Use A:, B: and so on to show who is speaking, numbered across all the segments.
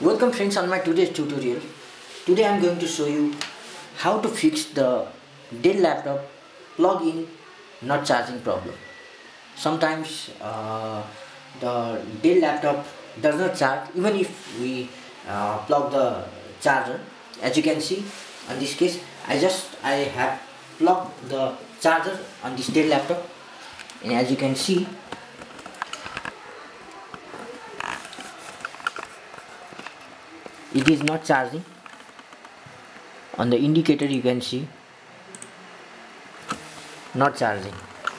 A: Welcome friends on my today's tutorial. Today I am going to show you how to fix the Dell laptop plug-in not charging problem. Sometimes the Dell laptop does not charge even if we plug the charger. As you can see in this case I have plugged the charger on this Dell laptop, and as you can see it is not charging. On the indicator you can see not charging.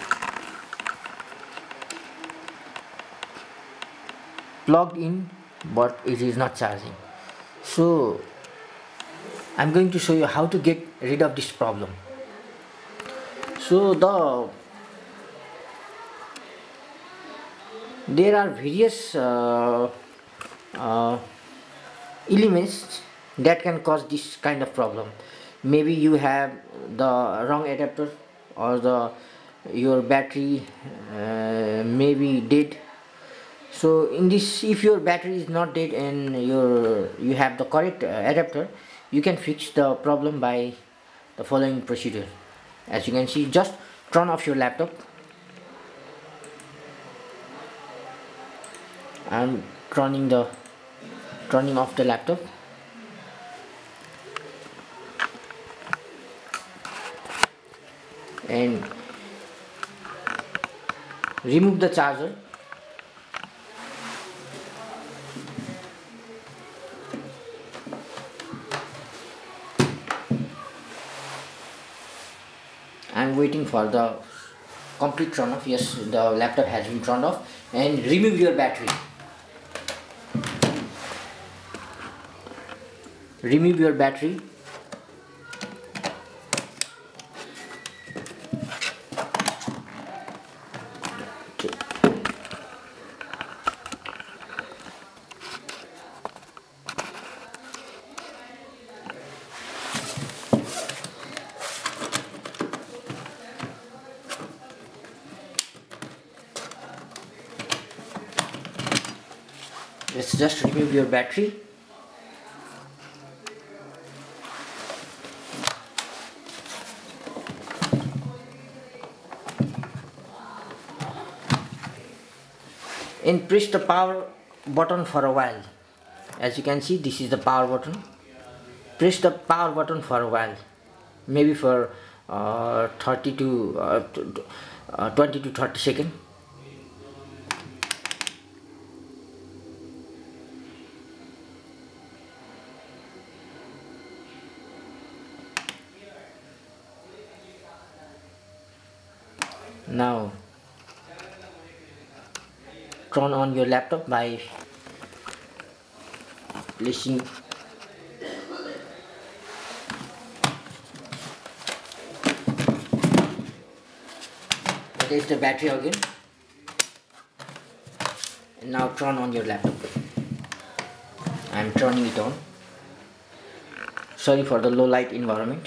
A: Plugged in but it is not charging. So I'm going to show you how to get rid of this problem. So there are various elements that can cause this kind of problem. Maybe you have the wrong adapter, or your battery may be dead. So in this, if your battery is not dead and you have the correct adapter, you can fix the problem by the following procedure. As you can see, just turn off your laptop. I'm turning off the laptop. And remove the charger. I'm waiting for the complete turn off. Yes, the laptop has been turned off. And remove your battery. Remove your battery. Okay. Let's just remove your battery. And press the power button for a while. As you can see, this is the power button. Press the power button for a while, maybe for 20 to 30 seconds. Now turn on your laptop by placing the battery again, and now turn on your laptop. I am turning it on. Sorry for the low light environment.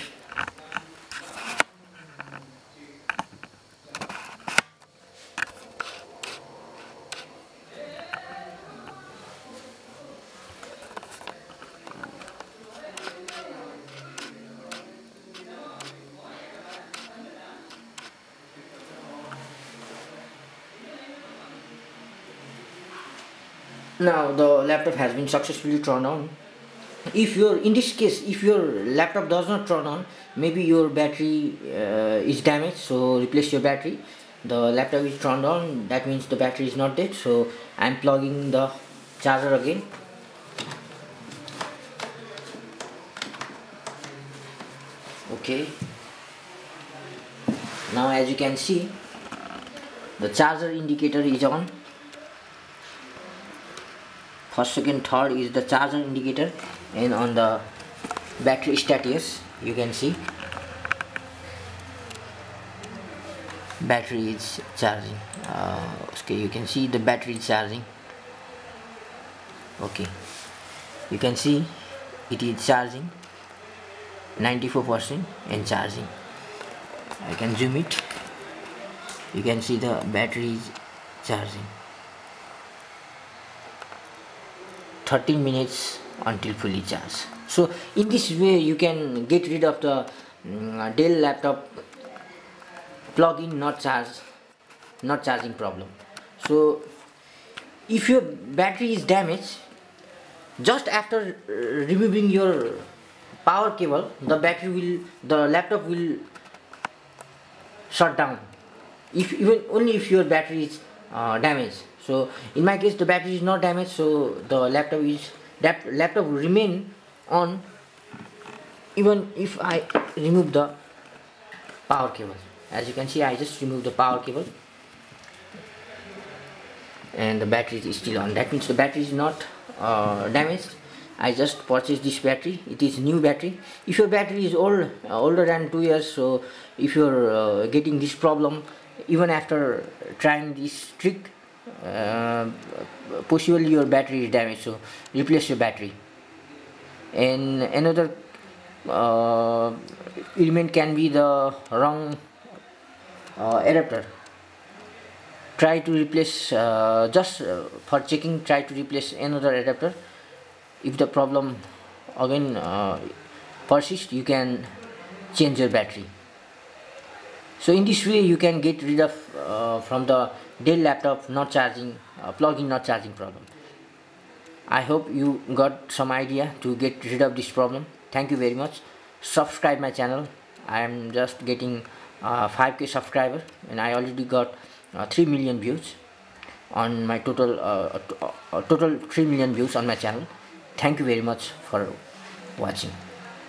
A: Now the laptop has been successfully turned on. In this case, if your laptop does not turn on, maybe your battery is damaged, so replace your battery. The laptop is turned on, that means the battery is not dead, so I'm plugging the charger again. Okay, now as you can see, the charger indicator is on. First, second, third is the charger indicator, and on the battery status you can see battery is charging. Okay, you can see the battery is charging. Okay, you can see it is charging 94% and charging. I can zoom it. You can see the battery is charging. 13 minutes until fully charged. So in this way you can get rid of the Dell laptop plug-in not charging problem. So if your battery is damaged, just after removing your power cable, the laptop will shut down, if even only if your battery is damaged. So in my case the battery is not damaged, so the laptop will remain on even if I remove the power cable. As you can see, I just removed the power cable and the battery is still on. That means the battery is not damaged. I just purchased this battery. It is new battery. If your battery is older than 2 years, so if you're getting this problem even after trying this trick, possibly your battery is damaged, so replace your battery. And another element can be the wrong adapter. Try to replace, just for checking, try to replace another adapter. If the problem again persists, you can change your battery. So in this way you can get rid of from the Dell laptop not charging, plug-in not charging problem. I hope you got some idea to get rid of this problem. Thank you very much. Subscribe my channel. I am just getting 5k subscriber and I already got 3 million views on my total 3 million views on my channel. Thank you very much for watching.